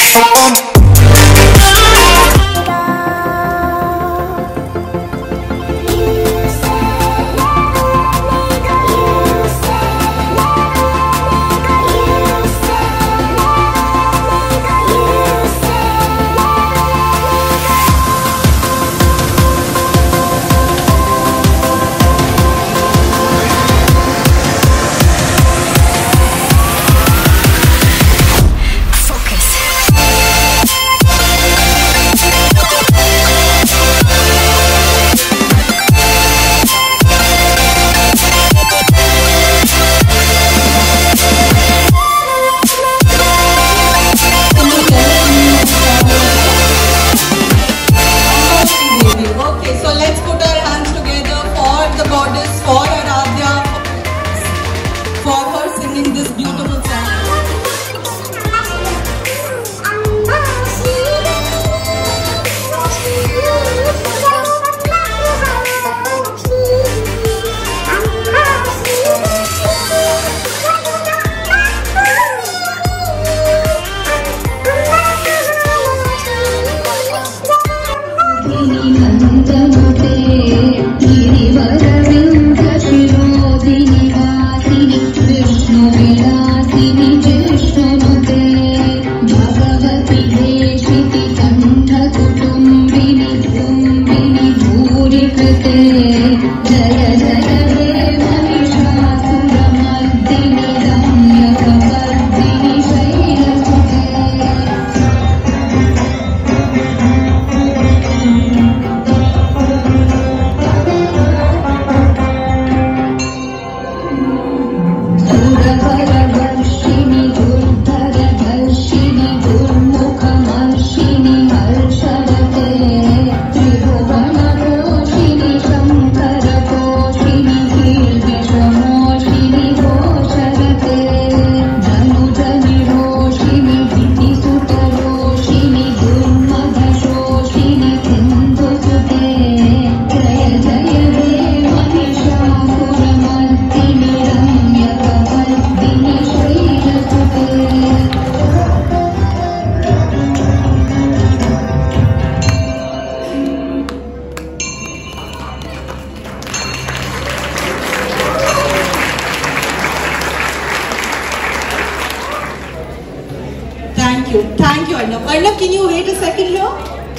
Thank you, Arnab. Arnab, can you wait a second here?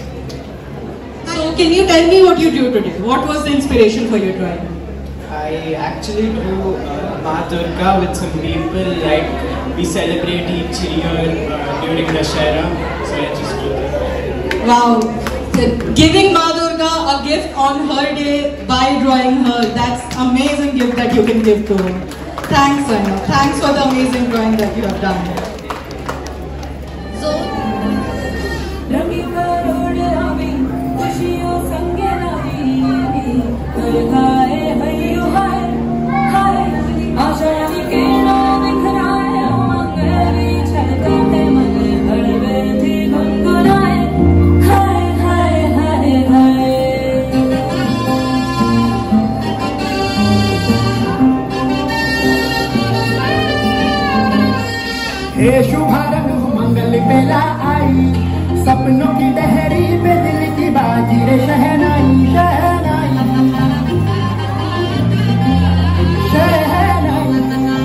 So, can you tell me what you do today? What was the inspiration for your drawing? I actually drew Ma Durga with some people, like we celebrate each year during Dussehra, so I just drew that. Wow, so giving Ma Durga a gift on her day by drawing her, that's amazing gift that you can give to her. Thanks, Arnab. Thanks for the amazing drawing that you have done. So, हे शुभारंभ मंगल बेला आई, सपनों की लहरी पे दिल की बाजी रे शहनाई शहनाई शहनाई।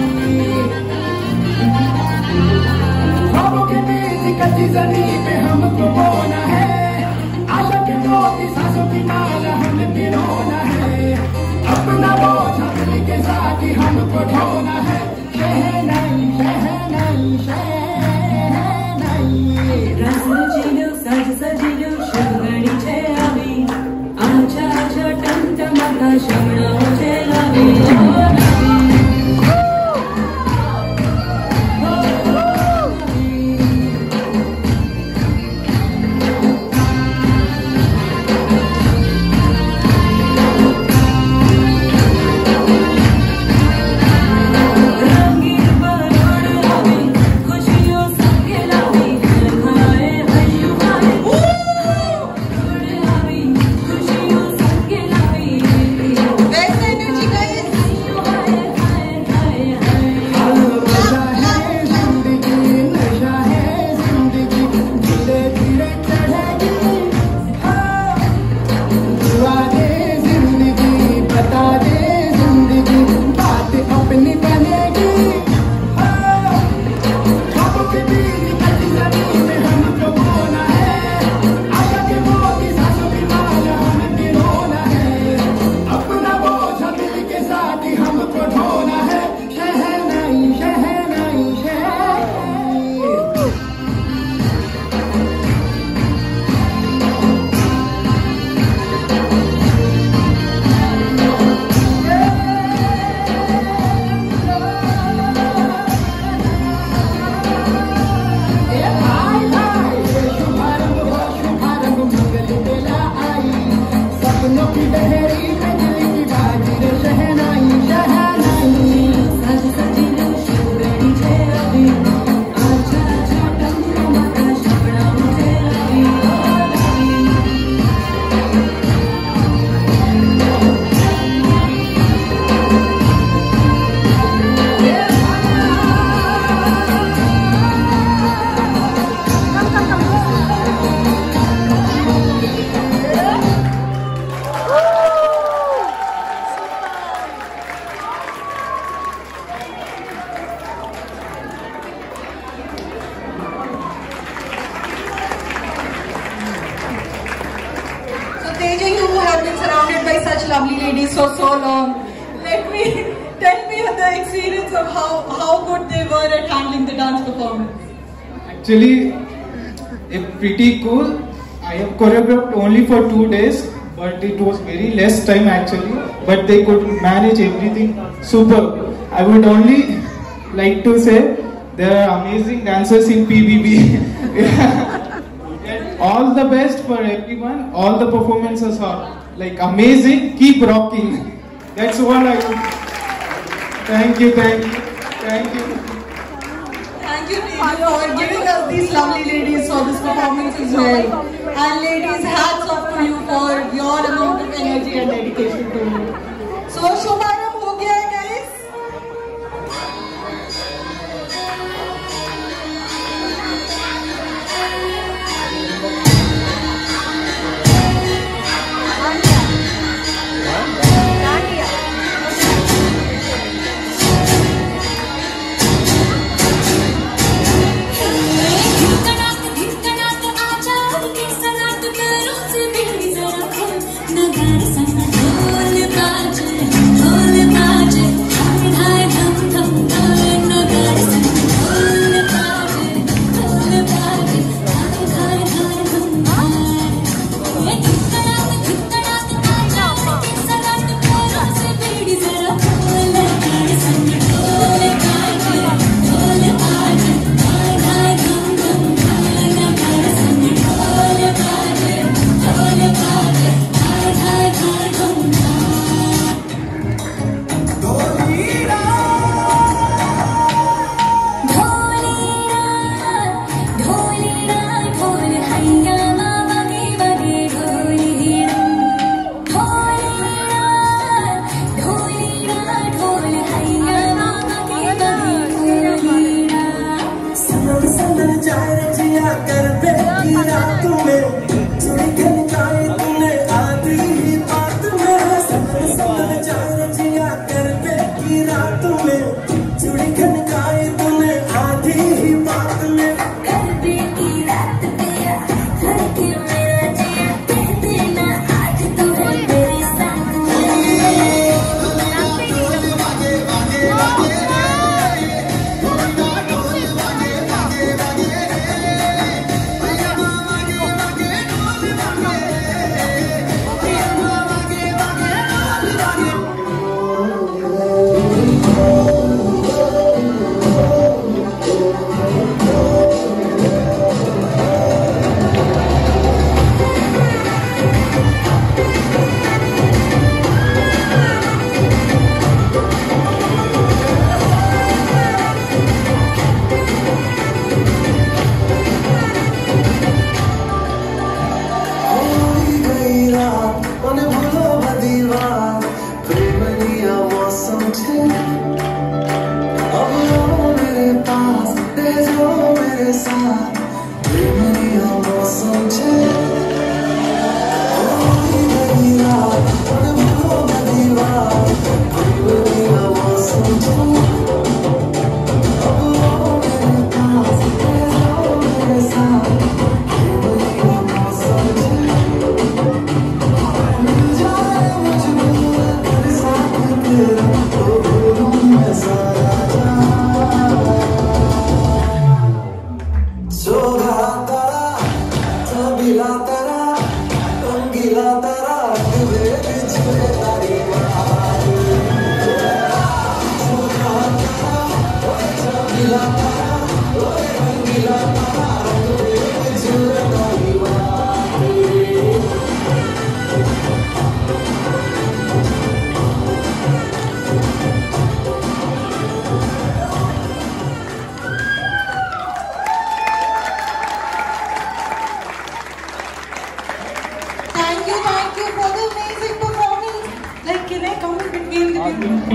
ख्वाबों के बीच कच्ची जमीन पे हमको बोना है, आशा के मोती सांसों की माला हमें पिरोना है, अपना बोझ दिल के साथ ही हमको ढोना है। शहनाई शहनाई शहनाई रस सजिलो सज सजिलो शगड़ी छे आवी, आछा आछा टमटमाता शमणाओ छे लावी। बादलों की बहरी बिजली की बाजी रे शहनाई शहनाई सज सजी शिवगढ़ी छे अभी आजा आजा टंगा माता शपड़ा मुझे अभी Teja, you have been surrounded by such lovely ladies for so long. Tell me the experience of how good they were at handling the dance performance. Actually, it's pretty cool. I have choreographed only for 2 days, but it was very less time actually. But they could manage everything super. I would only like to say there are amazing dancers in PBB. All the best for everyone. All the performances are like amazing. Keep rocking. That's all I would. Thank you, thank you, thank you. Thank you, Teja, for giving us these lovely ladies for this performance as well. And ladies, hats off to you for your amount of energy and dedication to it. So, Shubharam ho gaya hai, guys.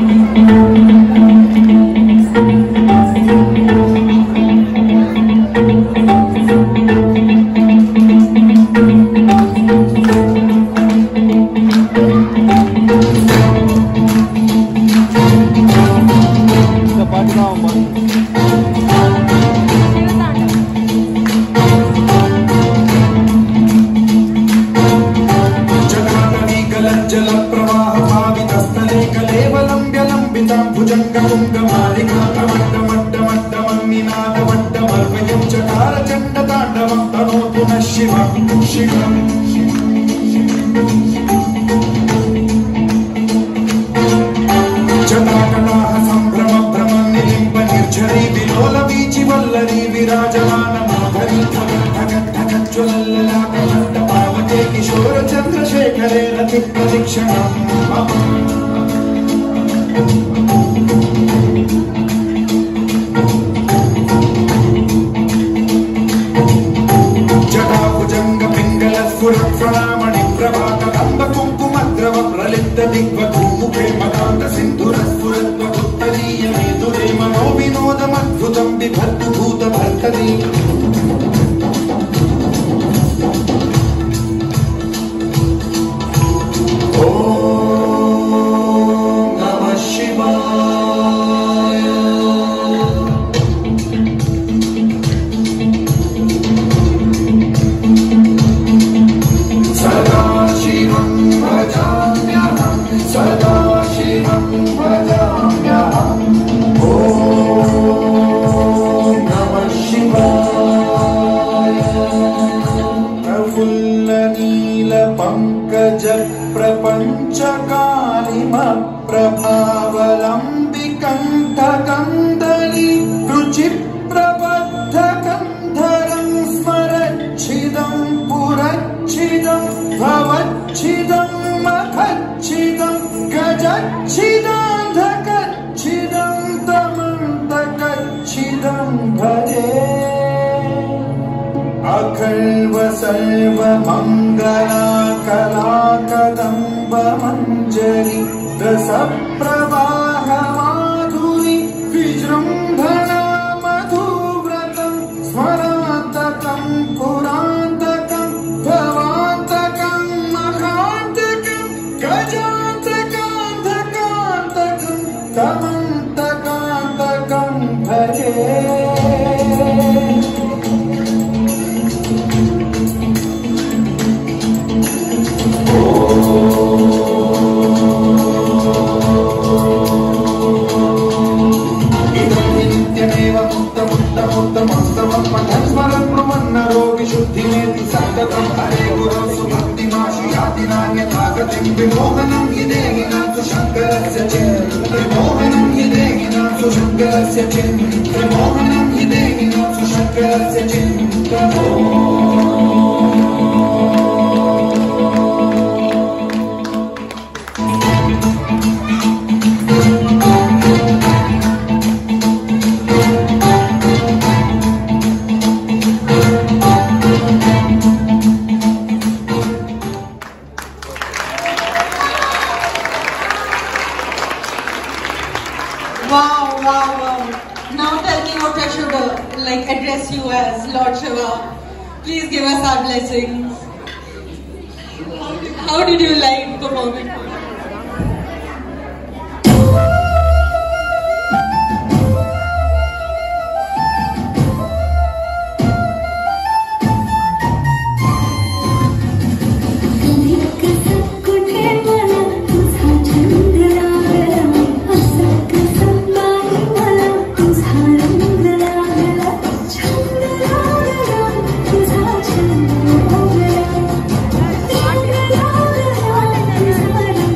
तुझा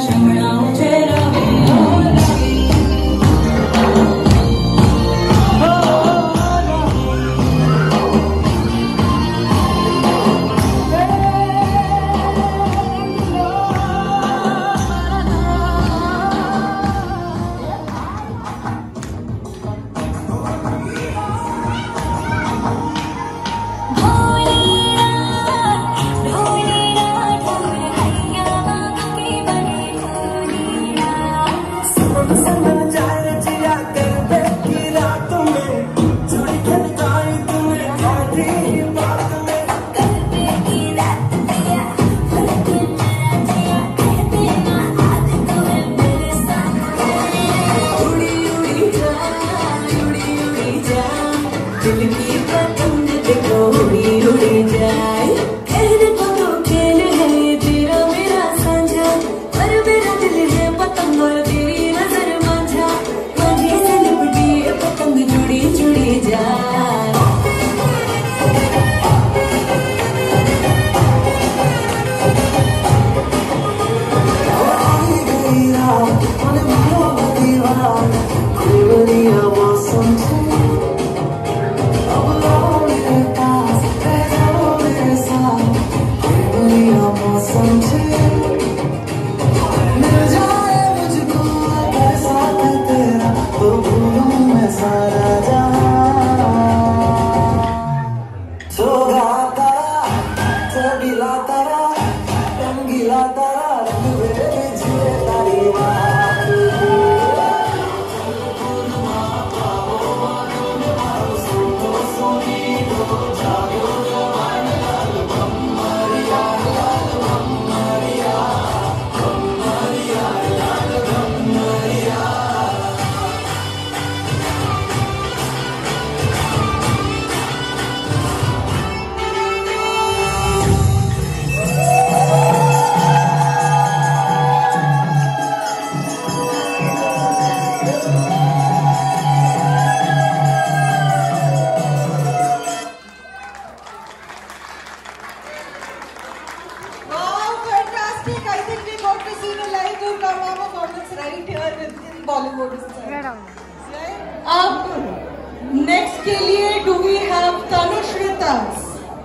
Next के लिए do we have Tanush with us?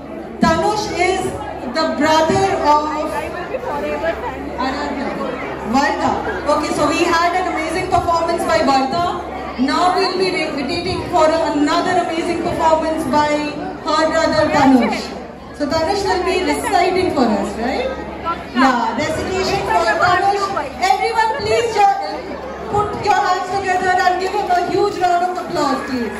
Tanush is the brother of Varda. Okay, so we had an amazing performance by Varda. Now we'll be waiting for another amazing performance by her brother Tanush. So Tanush will be reciting for us, right? Yeah, recitation for Tanush. Everyone please put your hands together and give him a huge round of applause, please.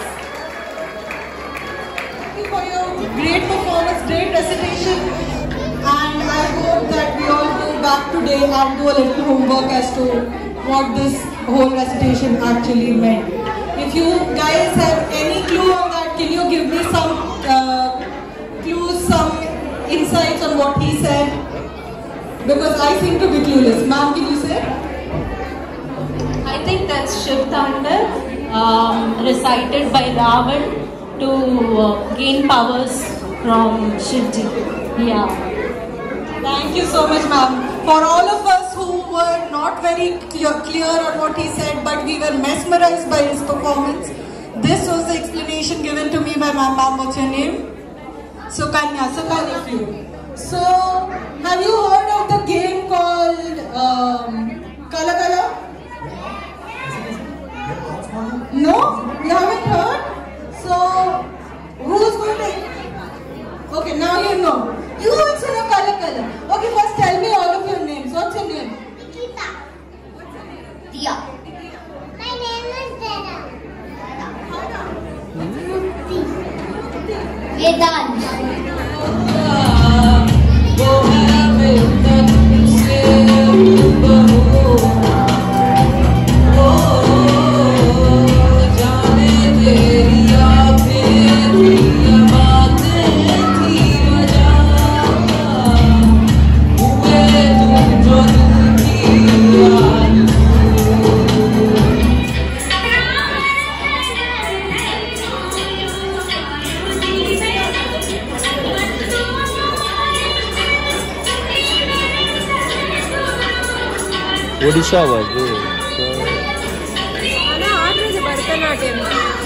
Thank you for your great performance, great recitation. And I hope that we all go back today and do a little homework as to what this whole recitation actually meant. If you guys have any clue on that, can you give me some clues, some insights on what he said? Because I seem to be clueless. Ma'am, can you say? I think that's Shiv Tandar, recited by Ravan to gain powers from Shivji. Yeah. Thank you so much, ma'am. For all of us who were not very clear on what he said, but we were mesmerized by his performance, this was the explanation given to me by ma'am. Ma'am, what's your name? Sukanya, Sukanya for you. So, have you heard of the game called Kala Kala? No? You haven't heard? So, who's going to... Okay, now you know. You also know Kala Kala. Okay, first tell me all of your names. What's your name? Nikita. What's your name? Dia. My name is Dana. Vedant. Disha was there. Bharatanatyam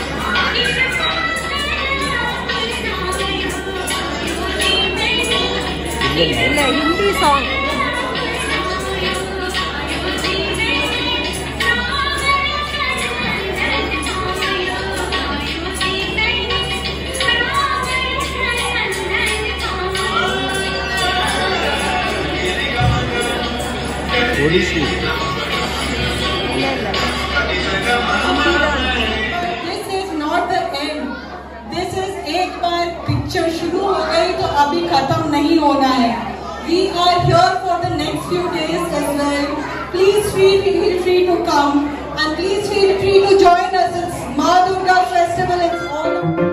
ಇಲ್ಲ Hindi song. Odissi. This is not the end. This is एक बार picture शुरू हो गई तो अभी खत्म नहीं होना है. We are here for the next few days as well. Please feel free to come and please feel free to join us. It's Ma Durga Festival. It's all.